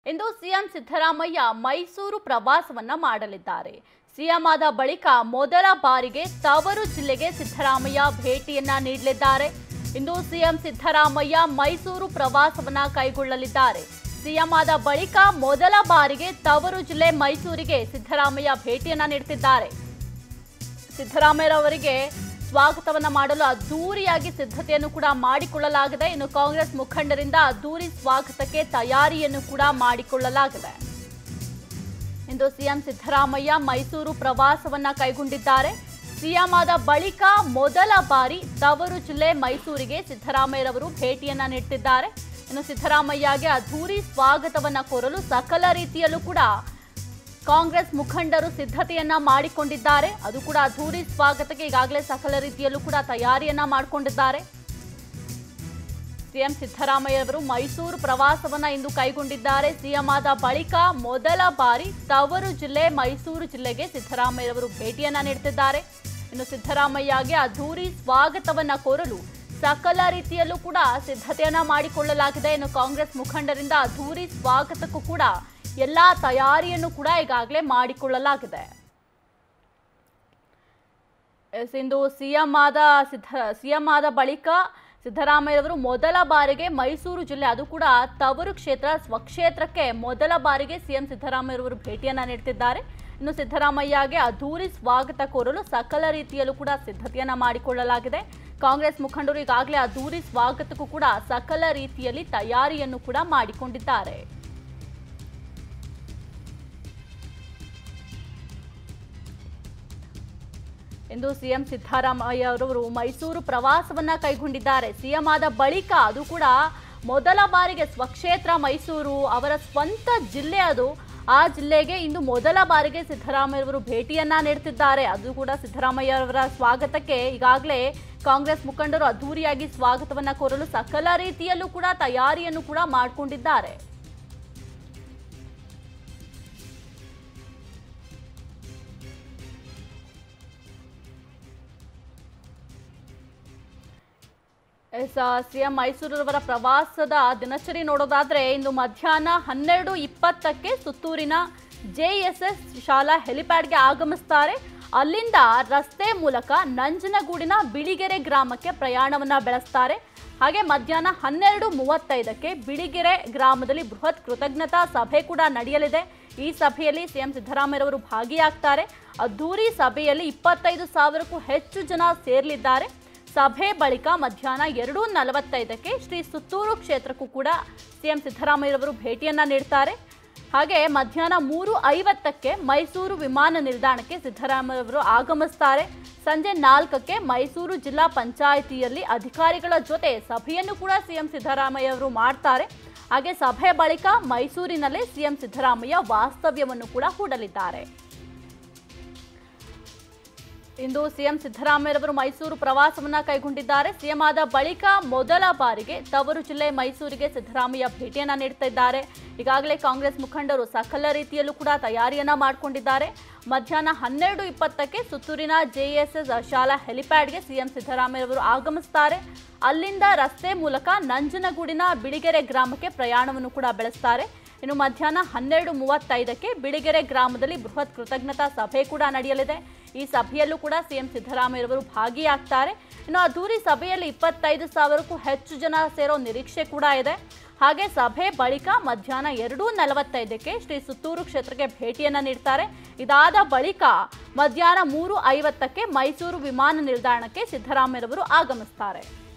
ಇಂದು CM Siddaramaiah Mysuru ಪ್ರವಾಸವನ್ನ ಮಾಡಲಿದ್ದಾರೆ. CM ಆದ ಬಳಿಕ ಮೊದಲ ಬಾರಿಗೆ ತವರು ಜಿಲ್ಲೆಗೆ ಸಿದ್ದರಾಮಯ್ಯ ಭೇಟಿಯನ್ನ ನೀಡಲಿದ್ದಾರೆ. ಇಂದು ಸಿಎಂ ಸಿದ್ದರಾಮಯ್ಯ ಮೈಸೂರು ಪ್ರವಾಸವನ್ನ ಕೈಗೊಳ್ಳಲಿದ್ದಾರೆ. ಸಿಎಂ ಆದ ಬಳಿಕ ಮೊದಲ ಬಾರಿಗೆ ತವರು ಜಿಲ್ಲೆ ಮೈಸೂರಿಗೆ ಸಿದ್ದರಾಮಯ್ಯ ಭೇಟಿಯನ್ನ ನೀಡುತ್ತಿದ್ದಾರೆ. ಸಿದ್ದರಾಮಯ್ಯರವರಿಗೆ ಸ್ವಾಗತವನ್ನ ಮಾಡಲು ಅದ್ದೂರಿಯಾಗಿ ಸಿದ್ಧತೆಯನ್ನು ಕೂಡ ಮಾಡಿಕೊಳ್ಳಲಾಗಿದೆ. ಇನ್ನು ಕಾಂಗ್ರೆಸ್ ಮುಖಂಡರಿಂದ ಅದ್ದೂರಿ ಸ್ವಾಗತಕ್ಕೆ ತಯಾರಿಯನ್ನು ಕೂಡ ಮಾಡಿಕೊಳ್ಳಲಾಗಿದೆ. ಇಂದು ಸಿಎಂ ಸಿದ್ದರಾಮಯ್ಯ ಮೈಸೂರು ಪ್ರವಾಸವನ್ನ ಕೈಗೊಂಡಿದ್ದಾರೆ. ಸಿಎಂ ಆದ ಬಳಿಕ ಮೊದಲ ಬಾರಿ ತವರು ಜಿಲ್ಲೆ ಮೈಸೂರಿಗೆ ಸಿದ್ದರಾಮಯ್ಯರವರು ಭೇಟಿಯನ್ನ ನೀಡುತ್ತಿದ್ದಾರೆ. ಇನ್ನು ಸಿದ್ದರಾಮಯ್ಯಗೆ ಅದ್ದೂರಿ ಸ್ವಾಗತವನ್ನ ಕೋರಲು ಸಕಲ ರೀತಿಯಲ್ಲೂ ಕೂಡ ಕಾಂಗ್ರೆಸ್ ಮುಖಂಡರು ಸಿದ್ಧತೆಯನ್ನ ಮಾಡಿಕೊಂಡಿದ್ದಾರೆ. ಅದು ಕೂಡ ಅದ್ದೂರಿ ಸ್ವಾಗತಕ್ಕೆ ಈಗಾಗಲೇ ಸಕಲ ರೀತಿಯಲ್ಲೂ ಕೂಡ ತಯಾರಿಯನ್ನ ಮಾಡಿಕೊಂಡಿದ್ದಾರೆ. ಸಿಎಂ ಸಿದ್ದರಾಮಯ್ಯ ಅವರು ಮೈಸೂರು ಪ್ರವಾಸವನ್ನ ಇಂದು ಕೈಗೊಂಡಿದ್ದಾರೆ. ಸಿಎಂ ಆದ ಬಳಿಕ ಮೊದಲ ಬಾರಿ ತವರು ಜಿಲ್ಲೆ ಮೈಸೂರು ಜಿಲ್ಲೆಗೆ ಸಿದ್ದರಾಮಯ್ಯ ಅವರು ಭೇಟಿಯನ್ನ ನೀಡುತ್ತಿದ್ದಾರೆ. ಇನ್ನು ಸಿದ್ದರಾಮಯ್ಯಗೆ ಅದ್ದೂರಿ ಸ್ವಾಗತವನ್ನ ಕೋರಲು ಸಕಲ ರೀತಿಯಲ್ಲೂ ಕೂಡ ಸಿದ್ಧತೆಯನ್ನ ಮಾಡಿಕೊಳ್ಳಲಾಗಿದೆ. ಇನ್ನು ಕಾಂಗ್ರೆಸ್ ಮುಖಂಡರಿಂದ ಅದ್ದೂರಿ ಸ್ವಾಗತಕ್ಕೂ ಕೂಡ ಎಲ್ಲಾ ತಯಾರಿಯನ್ನು ಕೂಡ ಈಗಾಗಲೇ ಮಾಡಿಕೊಳ್ಳಲಾಗಿದೆ. ಇಂದು ಸಿಎಂ ಆದ ಬಳಿಕ ಸಿದ್ದರಾಮಯ್ಯರವರು ಮೊದಲ ಬಾರಿಗೆ ಮೈಸೂರು ಜಿಲ್ಲೆ, ಅದು ಕೂಡ ತವರು ಕ್ಷೇತ್ರ ಸ್ವಕ್ಷೇತ್ರಕ್ಕೆ ಮೊದಲ ಬಾರಿಗೆ ಸಿಎಂ ಸಿದ್ದರಾಮಯ್ಯರವರು ಭೇಟಿಯನ್ನ ನೀಡುತ್ತಿದ್ದಾರೆ. ಇನ್ನು ಸಿದ್ದರಾಮಯ್ಯಗೆ ಅದ್ದೂರಿ ಸ್ವಾಗತ ಕೋರಲು ಸಕಲ ರೀತಿಯಲ್ಲೂ ಕೂಡ ಸಿದ್ಧತೆಯನ್ನ ಮಾಡಿಕೊಳ್ಳಲಾಗಿದೆ. ಕಾಂಗ್ರೆಸ್ ಮುಖಂಡರು ಈಗಾಗಲೇ ಅದ್ದೂರಿ ಸ್ವಾಗತಕ್ಕೂ ಕೂಡ ಸಕಲ ರೀತಿಯಲ್ಲಿ ತಯಾರಿಯನ್ನು ಕೂಡ ಮಾಡಿಕೊಂಡಿದ್ದಾರೆ. ಇಂದು ಸಿಎಂ ಸಿದ್ದರಾಮಯ್ಯ ಅವರು ಮೈಸೂರು ಪ್ರವಾಸವನ್ನ ಕೈಗೊಂಡಿದ್ದಾರೆ. ಸಿಎಂ ಆದ ಬಳಿಕ, ಅದು ಕೂಡ ಮೊದಲ ಬಾರಿಗೆ ಸ್ವಕ್ಷೇತ್ರ ಮೈಸೂರು, ಅವರ ಸ್ವಂತ ಜಿಲ್ಲೆ ಅದು. ಆ ಜಿಲ್ಲೆಗೆ ಇಂದು ಮೊದಲ ಬಾರಿಗೆ ಸಿದ್ದರಾಮಯ್ಯ ಅವರು ಭೇಟಿಯನ್ನ ನೀಡುತ್ತಿದ್ದಾರೆ. ಅದು ಕೂಡ ಸಿದ್ದರಾಮಯ್ಯ ಅವರ ಸ್ವಾಗತಕ್ಕೆ ಈಗಾಗಲೇ ಕಾಂಗ್ರೆಸ್ ಮುಖಂಡರು ಅದ್ದೂರಿಯಾಗಿ ಸ್ವಾಗತವನ್ನ ಕೋರಲು ಸಕಲ ರೀತಿಯಲ್ಲೂ ಕೂಡ ತಯಾರಿಯನ್ನು ಕೂಡ ಮಾಡಿಕೊಂಡಿದ್ದಾರೆ. ಸಿಎಂ ಮೈಸೂರವರ ಪ್ರವಾಸದ ದಿನಚರಿ ನೋಡೋದಾದ್ರೆ, ಇಂದು ಮಧ್ಯಾಹ್ನ 12:20ಕ್ಕೆ ಸುತ್ತೂರಿನ ಜೆಎಸ್ಎಸ್ ಶಾಲಾ ಹೆಲಿಪ್ಯಾಡ್ಗೆ ಆಗಮಿಸುತ್ತಾರೆ. ಅಲ್ಲಿಂದ ರಸ್ತೆ ಮೂಲಕ ನಂಜನಗೂಡಿನ ಬಿಳಿಗೆರೆ ಗ್ರಾಮಕ್ಕೆ ಪ್ರಯಾಣವನ್ನ ಬೆಳೆಸ್ತಾರೆ. ಹಾಗೆ ಮಧ್ಯಾಹ್ನ 12:35ಕ್ಕೆ ಬಿಳಿಗೆರೆ ಗ್ರಾಮದಲ್ಲಿ ಬೃಹತ್ ಕೃತಜ್ಞತಾ ಸಭೆ ಕೂಡ ನಡೆಯಲಿದೆ. ಈ ಸಭೆಯಲ್ಲಿ ಸಿಎಂ ಸಿದ್ದರಾಮಯ್ಯರವರು ಭಾಗಿಯಾಗ್ತಾರೆ. ಅದ್ದೂರಿ ಸಭೆಯಲ್ಲಿ 25,000ಕ್ಕೂ ಹೆಚ್ಚು ಜನ ಸೇರಲಿದ್ದಾರೆ. ಸಭೆ ಬಳಿಕ ಮಧ್ಯಾಹ್ನ 2:45ಕ್ಕೆ ಶ್ರೀ ಸುತ್ತೂರು ಕ್ಷೇತ್ರಕ್ಕೂ ಕೂಡ ಸಿಎಂ ಸಿದ್ದರಾಮಯ್ಯರವರು ಭೇಟಿಯನ್ನ ನೀಡ್ತಾರೆ. ಹಾಗೆ ಮಧ್ಯಾಹ್ನ 3:50ಕ್ಕೆ ಮೈಸೂರು ವಿಮಾನ ನಿಲ್ದಾಣಕ್ಕೆ ಸಿದ್ದರಾಮಯ್ಯರವರು ಆಗಮಿಸುತ್ತಾರೆ. ಸಂಜೆ 4ಕ್ಕೆ ಮೈಸೂರು ಜಿಲ್ಲಾ ಪಂಚಾಯಿತಿಯಲ್ಲಿ ಅಧಿಕಾರಿಗಳ ಜೊತೆ ಸಭೆಯನ್ನು ಕೂಡ ಸಿಎಂ ಸಿದ್ದರಾಮಯ್ಯರವರು ಮಾಡ್ತಾರೆ. ಹಾಗೆ ಸಭೆ ಬಳಿಕ ಮೈಸೂರಿನಲ್ಲೇ ಸಿಎಂ ಸಿದ್ದರಾಮಯ್ಯ ವಾಸ್ತವ್ಯವನ್ನು ಕೂಡ ಹೂಡಲಿದ್ದಾರೆ. ಇಂದು ಸಿಎಂ ಸಿದ್ದರಾಮಯ್ಯರವರು ಮೈಸೂರು ಪ್ರವಾಸವನ್ನ ಕೈಗೊಂಡಿದ್ದಾರೆ. ಸಿಎಂ ಆದ ಬಳಿಕ ಮೊದಲ ಬಾರಿಗೆ ತವರು ಜಿಲ್ಲೆ ಮೈಸೂರಿಗೆ ಸಿದ್ದರಾಮಯ್ಯ ಭೇಟಿಯನ್ನ ನೀಡುತ್ತಿದ್ದಾರೆ. ಈಗಾಗಲೇ ಕಾಂಗ್ರೆಸ್ ಮುಖಂಡರು ಸಕಲ ರೀತಿಯಲ್ಲೂ ಕೂಡ ತಯಾರಿಯನ್ನ ಮಾಡಿಕೊಂಡಿದ್ದಾರೆ. ಮಧ್ಯಾಹ್ನ 12:20ಕ್ಕೆ ಸುತ್ತೂರಿನ ಜೆಎಸ್ಎಸ್ ಶಾಲಾ ಹೆಲಿಪ್ಯಾಡ್ಗೆ ಸಿಎಂ ಸಿದ್ದರಾಮಯ್ಯರವರು ಆಗಮಿಸುತ್ತಾರೆ. ಅಲ್ಲಿಂದ ರಸ್ತೆ ಮೂಲಕ ನಂಜನಗೂಡಿನ ಬಿಳಿಗೆರೆ ಗ್ರಾಮಕ್ಕೆ ಪ್ರಯಾಣವನ್ನು ಕೂಡ ಬೆಳೆಸ್ತಾರೆ. ಇನ್ನು ಮಧ್ಯಾಹ್ನ 12:35ಕ್ಕೆ ಬಿಳಿಗೆರೆ ಗ್ರಾಮದಲ್ಲಿ ಬೃಹತ್ ಕೃತಜ್ಞತಾ ಸಭೆ ಕೂಡ ನಡೆಯಲಿದೆ. ಈ ಸಭೆಯಲ್ಲೂ ಕೂಡ ಸಿಎಂ ಸಿದ್ದರಾಮಯ್ಯರವರು ಭಾಗಿಯಾಗ್ತಾರೆ. ಇನ್ನು ಅದ್ದೂರಿ ಸಭೆಯಲ್ಲಿ 25,000ಕ್ಕೂ ಹೆಚ್ಚು ಜನ ಸೇರೋ ನಿರೀಕ್ಷೆ ಕೂಡ ಇದೆ. ಹಾಗೆ ಸಭೆ ಬಳಿಕ ಮಧ್ಯಾಹ್ನ 2:45ಕ್ಕೆ ಶ್ರೀ ಸುತ್ತೂರು ಕ್ಷೇತ್ರಕ್ಕೆ ಭೇಟಿಯನ್ನ ನೀಡ್ತಾರೆ. ಇದಾದ ಬಳಿಕ ಮಧ್ಯಾಹ್ನ 3:50ಕ್ಕೆ ಮೈಸೂರು ವಿಮಾನ ನಿಲ್ದಾಣಕ್ಕೆ ಸಿದ್ದರಾಮಯ್ಯರವರು ಆಗಮಿಸುತ್ತಾರೆ.